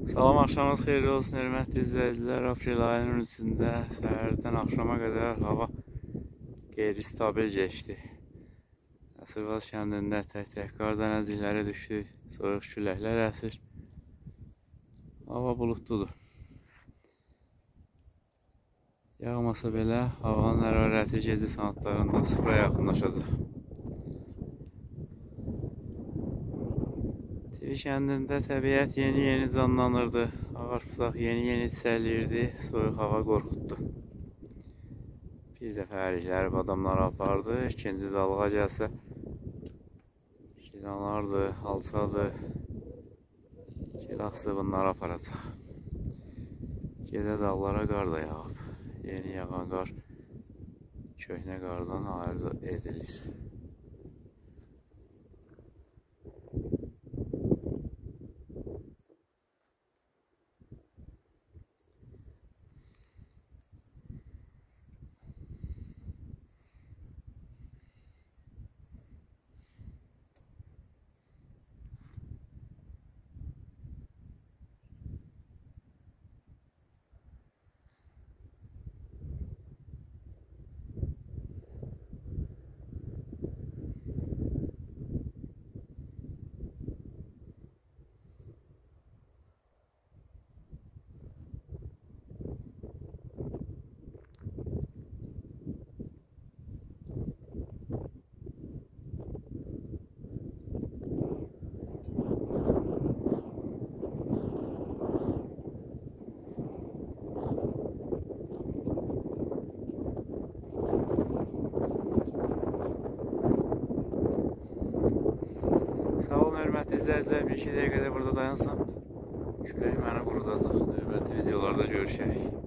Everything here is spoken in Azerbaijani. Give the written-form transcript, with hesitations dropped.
Salam, axşamınız xeyirli olsun, hörmətli izləyicilər. Aprel ayının 3-də səhərdən axşama qədər hava qeyri-stabil geçdi. Əsirvaz kəndində tək-tək qar dənəcikləri düşdü, soyuq küləklər əsir. Hava buludludur. Yağmasa belə havanın hərarəti gecə saatlarında 0-a yaxınlaşacaq. TV kəndində təbiət yeni canlanırdı. Ağac busaq yeni çiçəkləyirdi. Soyuq hava qorxutdu. Bir dəfə ərikləri adamlar apardı. İkinci dalğa gəlsə gilanlardı, alçadı. Gilaslı bunları aparacaq. Gedə dağlara qar da yağıb. Yeni yağan qar köhnə qardan ayrı edilir. Sağ olun, hörmətli izləyicilər. Bir-iki dəqiqədə burada dayansam, külək məni qurudacaq. Növbəti videolarda görüşək.